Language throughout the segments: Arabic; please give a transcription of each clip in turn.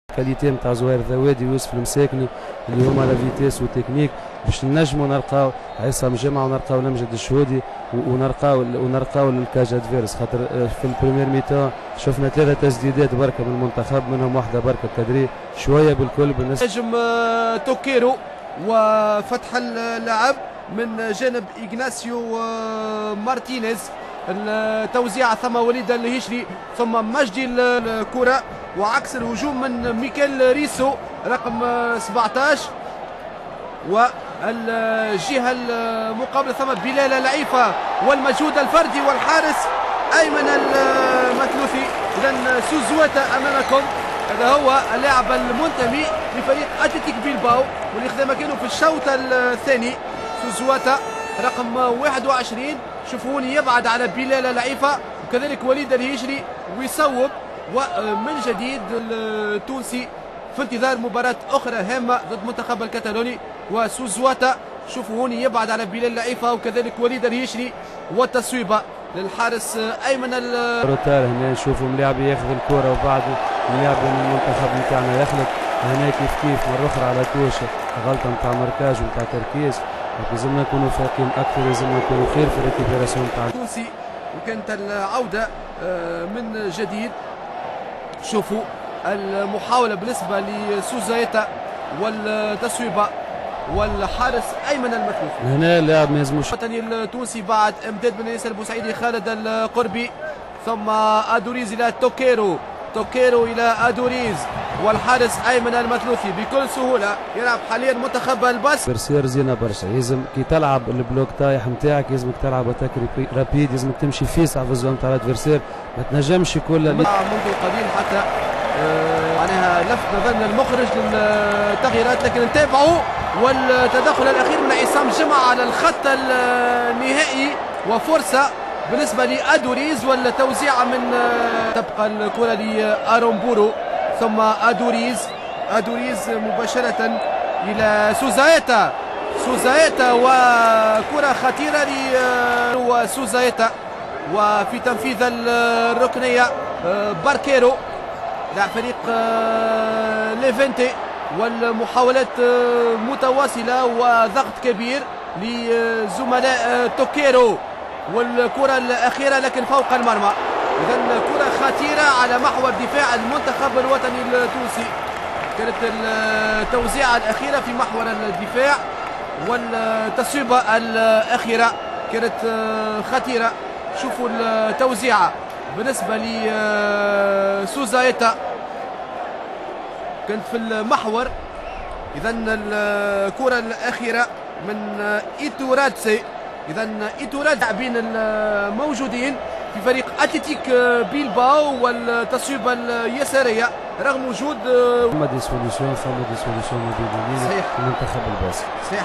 كاليتي نتاع زوير ذوادي ويوسف المساكني اللي هما لا فيتيس وتكنيك باش نجموا نلقاو عصام جمعه ونلقاو لمجد الشهودي ونلقاو الكاج ادفيرس. خاطر في البريمير ميتان شفنا 3 تسديدات بركه من المنتخب، منهم واحده بركه كادري شويه بالكل بالنسبه نجم توكيرو وفتح اللعب من جانب إغناسيو مارتينيز. التوزيع ثم وليد الهشري ثم مجدي الكرة وعكس الهجوم من ميكيل ريسو رقم 17 والجهة المقابلة ثم بلال العيفة والمجهود الفردي والحارس أيمن المثلوثي. إذا سوزواتا أمامكم، هذا هو اللاعب المنتمي لفريق أتلتيك بيلباو واللي خذا مكانه في الشوط الثاني. سوزواتا رقم 21 شوفوني يبعد على بلال العيفة وكذلك وليد الهجري ويصوب. ومن جديد التونسي في انتظار مباراة أخرى هامة ضد منتخب الكتالوني. وسوزواتا شوفوا هوني يبعد على بلال العيفة وكذلك وليد الهجري والتصويبة للحارس أيمن روتار. هنا نشوفوا ملاعبي ياخذ الكرة وبعد ملاعب المنتخب نتاعنا يخلط هنا كيف مرة أخرى على توش غلطة نتاع ماركاج ونتاع تركيز. لازمنا نكونوا فايقين أكثر، لازمنا نكونوا خير في الريكيبيراسيون نتاع التونسي. وكانت العودة من جديد. شوفوا المحاولة بالنسبة لسوزايتا والتصويبة والحارس أيمن المثلوثي. هنا لاعب ما يلزموش. الوطني التونسي بعد امداد من ياسر البوسعيدي خالد القربي ثم أدوريز إلى توكيرو إلى أدوريز والحارس أيمن المثلوثي بكل سهولة يلعب حاليا منتخب الباس. برسير زينة برشا. لازم كي تلعب البلوك طايح نتاعك لازمك تلعب اتاك رابيد، لازمك تمشي فيسع في الزون نتاع الادفيرسير، ما تنجمش كل منذ قليل حتى معناها لفت نظرنا المخرج للتغييرات، لكن نتابعوا والتدخل الأخير من عصام جمعة على الخط النهائي وفرصة بالنسبة لأدوريز والتوزيع من تبقى الكرة لأرومبورو ثم أدوريز مباشرة إلى سوزايتا وكرة خطيرة لسوزايتا. وفي تنفيذ الركنية باركيرو لاعب فريق ليفنتي والمحاولات متواصلة وضغط كبير لزملاء توكيرو والكرة الأخيرة لكن فوق المرمى. إذا كرة خطيرة على محور دفاع المنتخب الوطني التونسي. كانت التوزيعة الأخيرة في محور الدفاع والتصويبة الأخيرة كانت خطيرة. شوفوا التوزيعة بالنسبة لسوزايتا كانت في المحور. إذا الكرة الأخيرة من إيتوراتسي. إذا إيتوراتسي لاعبين الموجودين في فريق أتلتيك بيلباو والتصويبة اليسارية رغم وجود فما دي سوليسيون موجودين في المنتخب الباسل. صحيح.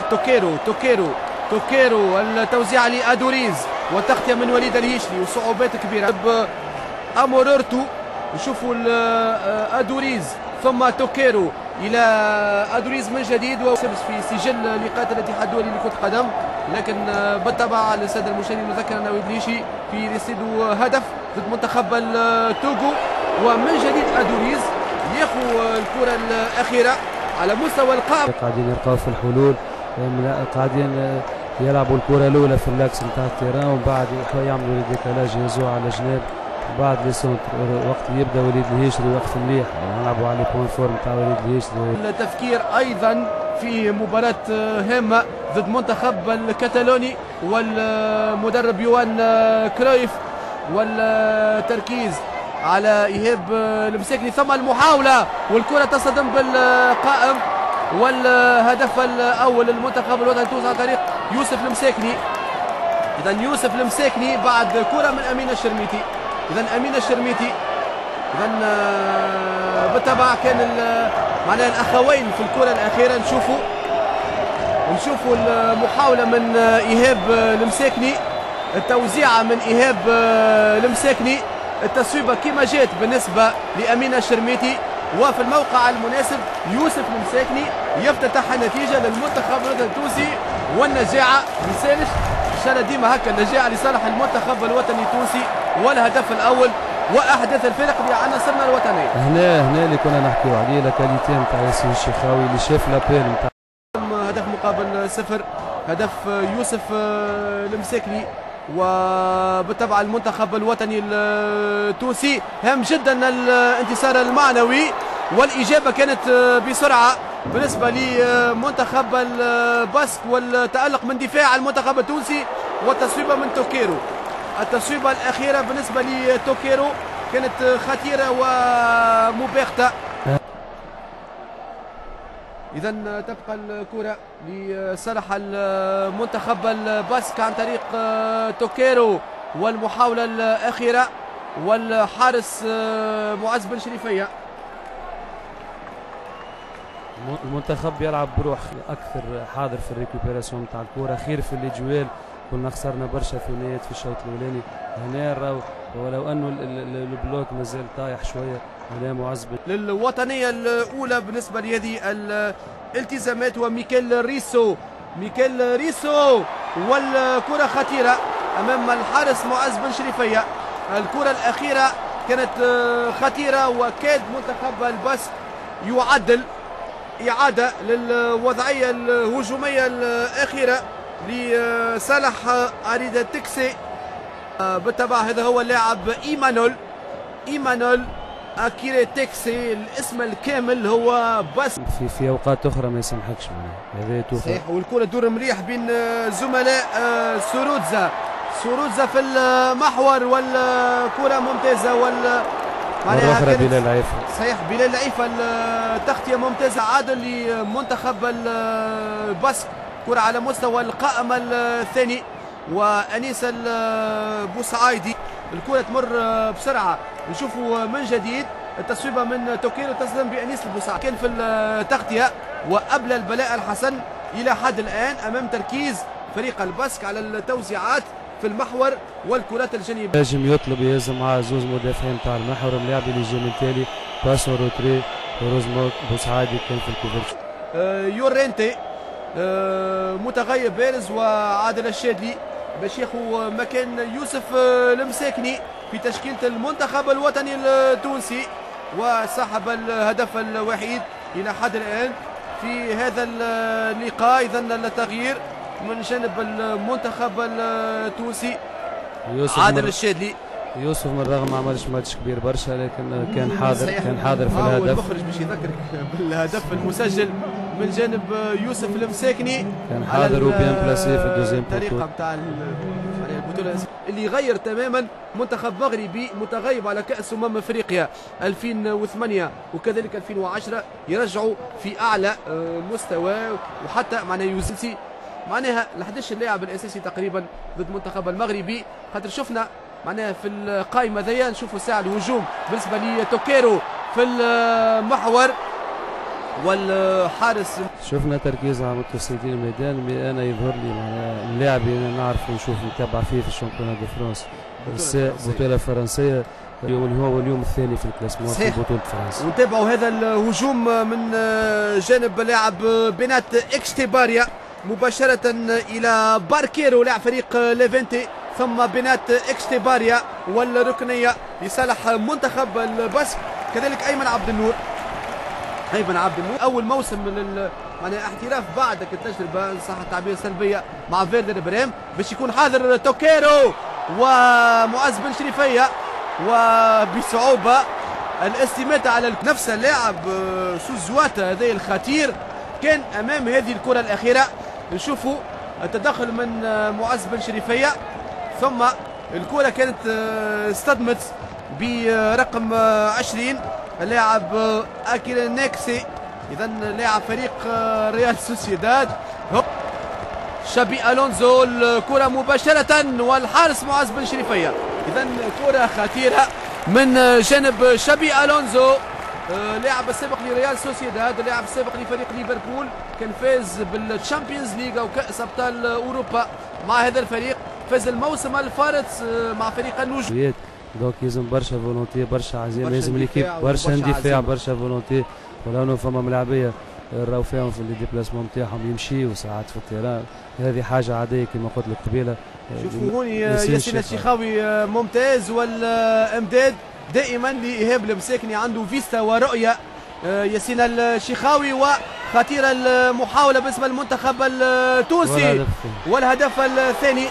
توكيرو التوزيع لأدوريز والتغطية من وليد الهشري وصعوبات كبيرة أمورورتو. نشوفوا أدوريز ثم توكيرو إلى أدوريز من جديد وسبس في سجل لقاءات الاتحاد الدولي لكرة القدم، لكن بالطبع للسادة المشاهدين نذكر أن وليد الهشري في رصيد هدف ضد منتخب التوغو. ومن جديد أدوريز ياخذ الكرة الأخيرة على مستوى القائم. قاعدين يلقاو في الحلول، قاعدين يلعبوا الكرة الأولى في اللاكس نتاع التيران ومن بعد يعملوا ديكالاج يهزوها على جناب بعد لي سونتر. وقت يبدا وليد الهشري وقت مليح نلعبوا على بوين فورم تاع وليد الهشري. التفكير ايضا في مباراة هامة ضد منتخب الكتالوني والمدرب يوان كرويف والتركيز على إيهاب المساكني ثم المحاولة والكرة تصطدم بالقائم والهدف الأول للمنتخب الوطني التونسي عن طريق يوسف المساكني. إذا يوسف المساكني بعد كرة من أمين الشرميتي. إذا بالطبع كان معناها الأخوين في الكرة الأخيرة. نشوفوا المحاولة من إيهاب المساكني، التوزيعة من إيهاب المساكني، التصويبة كما جات بالنسبة لأمين الشرميتي وفي الموقع المناسب يوسف المساكني يفتتح النتيجة للمنتخب الوطني التونسي. والنجاعة ما ديما هكا النجاعة لصالح المنتخب الوطني التونسي والهدف الأول واحداث الفرق بعناصرنا الوطنيه. هنا اللي كنا نحكيو عليه لا كاليتي نتاع ياسين الشيخاوي اللي شاف لابيل نتاع هدف مقابل صفر، هدف يوسف المساكني، وبالطبع المنتخب الوطني التونسي هام جدا الانتصار المعنوي، والاجابه كانت بسرعه بالنسبه لمنتخب الباسك، والتالق من دفاع المنتخب التونسي والتصويبه من توكيرو. التصويبه الاخيره بالنسبه لتوكيرو كانت خطيره ومباغته. إذا تبقى الكرة لصالح المنتخب الباسك عن طريق توكيرو، والمحاولة الأخيرة والحارس معز بن شريفية. المنتخب يلعب بروح أكثر، حاضر في الريكوبيراسيون نتاع الكرة، خير في الإجوال. كنا خسرنا برشا ثنائيات في الشوط الأولاني، هنا راهو ولو أنه البلوك مازال طايح شوية. هنا معز للوطنية الأولى بالنسبة لهذه الالتزامات، وميكيل ريسو والكرة خطيرة أمام الحارس معز بن شريفية. الكرة الأخيرة كانت خطيرة، وكاد منتخب الباسك يعدل إعادة للوضعية الهجومية الأخيرة لصالح أريدا تكسي. بالطبع هذا هو اللاعب إيمانول أكيري تكسي، الاسم الكامل هو بس في اوقات اخرى ما يسمحكش هذا صحيح. والكره تدور مليح بين زملاء سوروتزا في المحور، والكره ممتازه مرة أخرى بلال عيفة. صحيح بلال عيفة، التغطية ممتازة، عادل لمنتخب الباسك، كرة على مستوى القائمة الثاني، وأنيس البوسعايدي. الكرة تمر بسرعة، نشوفوا من جديد التصويبة من توكيرو تصدم بأنيس البوسعايدي. كان في التغطية وقبل البلاء الحسن إلى حد الآن أمام تركيز فريق الباسك على التوزيعات في المحور والكرات الجانبية. نجم يطلب يهز مع زوز مدافعين تاع المحور، اللاعب اللي يجي من تالي باسو روتري وروزموك بوسعايدي كان في الكوفرتش. يورينتي متغيب بارز، وعادل الشادلي باش ياخذ مكان يوسف المساكني في تشكيلة المنتخب الوطني التونسي، وصاحب الهدف الوحيد إلى حد الآن في هذا اللقاء. إذا التغيير من جانب المنتخب التونسي عادل الشادلي. يوسف من الرغم ما عملش ماتش كبير برشا، لكن كان حاضر في الهدف. المخرج باش يذكرك بالهدف المسجل من جانب يوسف المساكني، كان حاضر وبيان بلاسي في الدوزيام الطريقه نتاع البطوله اللي غير تماما منتخب مغربي متغيب على كاس افريقيا 2008 وكذلك 2010 يرجعوا في اعلى مستوى، وحتى معناها يوسفي معناها ال 11 لاعب الاساسي تقريبا ضد المنتخب المغربي. خاطر شفنا معناها في القائمه ذي نشوفوا ساعه الهجوم بالنسبه لتوكيرو في المحور والحارس. شفنا تركيز على متوسطين الميدان. انا يظهر لي معناها اللاعب اللي نعرف ونشوف نتابع فيه في الشامبيونات دو فرنسا، بطوله فرنسيه، واليوم الثاني في الكلاسمون في بطوله فرنسا. ونتابعوا هذا الهجوم من جانب لاعب بنات اكشتيباريا مباشره الى باركيرو لاعب فريق ليفنتي، ثم بنات اكشتيباريا، والركنيه لصالح منتخب الباسك. كذلك ايمن عبد النور اول موسم من معناها احتراف بعد التجربه صح التعبير سلبيه مع فيردر بريم، باش يكون حاضر توكيرو ومعز بن شريفيه، وبصعوبه الاستماتة على نفس اللاعب سوزواتا هذا الخطير كان امام هذه الكره الاخيره. نشوفوا التدخل من معز بن شريفيه، ثم الكره كانت اصطدمت برقم 20 اللاعب اكيل نيكسي، اذا لاعب فريق ريال سوسيداد. شابي الونزو الكره مباشره والحارس معز بن شريفيه، اذا كره خطيره من جانب شابي الونزو لاعب السابق لريال سوسيداد، اللاعب السابق لفريق ليفربول، كان فاز بالتشامبيونز ليغ وكأس ابطال اوروبا مع هذا الفريق، فاز الموسم الفارط مع فريق النجوم. دونك يلزم برشا فولونتي، برشا عزيمه، لازم ليكيب برشا اندفاع، برشا فولونتي، ولانه فما ملاعبيه راهو فيهم في الديبلاسمون نتاعهم يمشيوا ساعات في التيران، هذه حاجه عاديه كما قلت لك قبيله. شوفوا هوني ياسين الشيخاوي ممتاز، والامداد دائما لإيهاب المساكني، عنده فيستا ورؤية. ياسين الشيخاوي وخطيرة المحاولة باسم المنتخب التونسي والهدف الثاني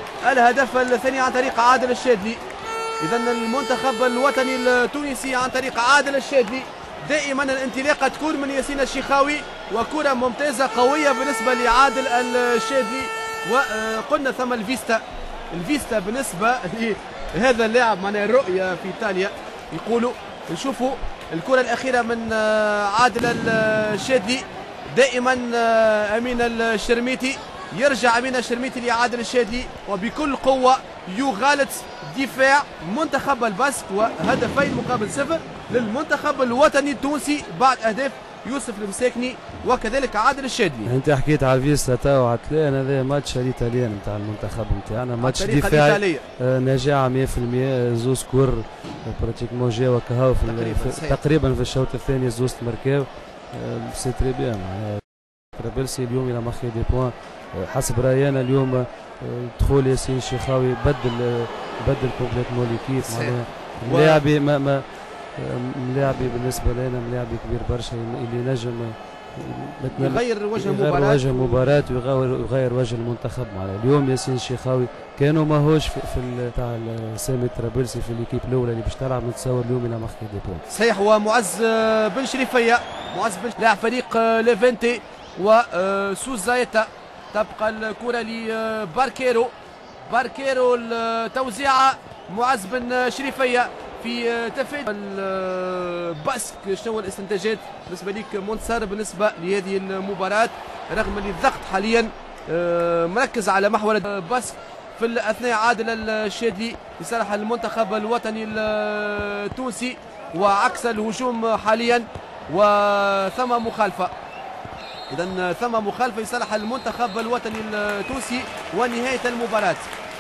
عن طريق عادل الشادلي. إذا المنتخب الوطني التونسي عن طريق عادل الشادلي. دائما الانطلاقة تكون من ياسين الشيخاوي، وكرة ممتازة قوية بالنسبة لعادل الشادلي. وقلنا ثم الفيستا بالنسبة لهذا اللاعب، معناها الرؤية في إيطاليا يقولوا. نشوفوا الكرة الأخيرة من عادل الشادلي. دائما أمين الشرميتي، يرجع أمين الشرميتي لعادل الشادلي وبكل قوة يغالط دفاع منتخب الباسك، وهدفين مقابل 0 للمنتخب الوطني التونسي بعد أهداف يوسف المساكني وكذلك عادل الشادلي. انت حكيت على الفيستا تاو هتلاقي هذا ماتش الإيطاليان نتاع المنتخب نتاعنا، ماتش دفاعي نجاعة 100%. زوز كور براتيكمون جاوا كهو تقريبا في الشوط الثاني زوز تمركاو. سي تري بيان طرابلسي اليوم الى ماخي دي بوان حسب راينا اليوم. دخول ياسين الشيخاوي بدل كومبليتمون ليكيب. معناها ملاعبي ملاعبي بالنسبه لنا ملاعبي كبير برشا اللي نجم يغير وجه المباراة ويغير وجه المنتخب. معناها اليوم ياسين الشيخاوي كانوا ماهوش في تاع سامي طرابلسي في ليكيب الاولى اللي باش تلعب، نتصور اليوم الى ماخي دي بوان. صحيح. ومعز بن شريفيه لاعب فريق ليفنتي وسوزايتا. تبقى الكرة لباركيرو. التوزيعة معز بن شريفية في تفادي الباسك. شنو الاستنتاجات بالنسبة ليك منتصر بالنسبة لهذه المباراة، رغم اللي الضغط حاليا مركز على محور الباسك في الأثناء؟ عادل الشادلي لصالح المنتخب الوطني التونسي وعكس الهجوم حاليا، وثم مخالفة. إذا ثم مخالفة لصالح المنتخب الوطني التونسي. ونهاية المباراة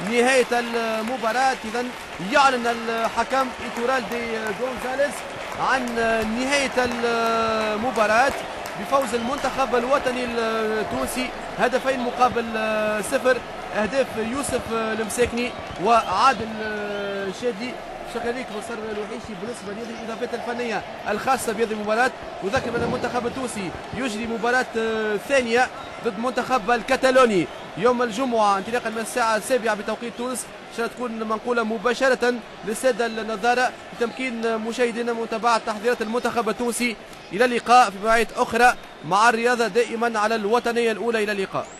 إذا يعلن الحكم إيتورال دي غونزاليز عن نهاية المباراة بفوز المنتخب الوطني التونسي هدفين مقابل 0. أهداف يوسف المساكني وعادل الشادلي. شكرا لك مصر الوحيشي بالنسبه لهذه الاضافات الفنيه الخاصه بهذه المباراه. وذكر ان المنتخب التونسي يجري مباراه ثانيه ضد منتخب الكتالوني يوم الجمعه انطلاقا من الساعه 7 بتوقيت تونس. تكون منقوله مباشره للساده النظاره لتمكين مشاهدينا متابعه تحضيرات المنتخب التونسي. الى اللقاء في مواعيد اخرى مع الرياضه دائما على الوطنيه الاولى. الى اللقاء.